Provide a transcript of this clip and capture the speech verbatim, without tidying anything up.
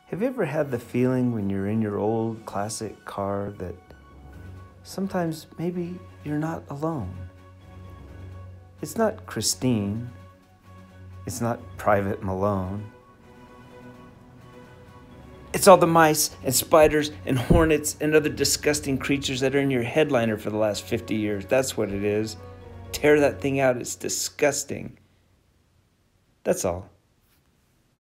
Have you ever had the feeling when you're in your old classic car that sometimes maybe you're not alone? It's not Christine. It's not Private Malone. It's all the mice and spiders and hornets and other disgusting creatures that are in your headliner for the last fifty years. That's what it is. Tear that thing out. It's disgusting. That's all.